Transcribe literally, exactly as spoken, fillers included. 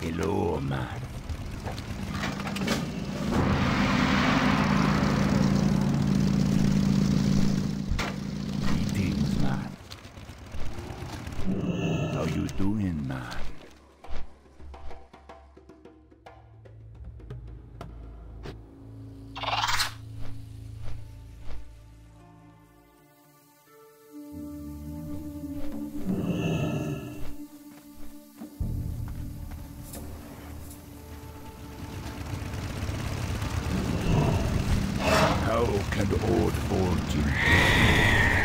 Hello, man. Greetings, man. How you doing, man? How can old fortune